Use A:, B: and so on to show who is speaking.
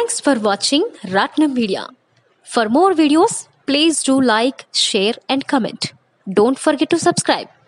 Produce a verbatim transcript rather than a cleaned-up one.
A: Thanks for watching Raatnam Media. For more videos, please do like, share and comment. Don't forget to subscribe.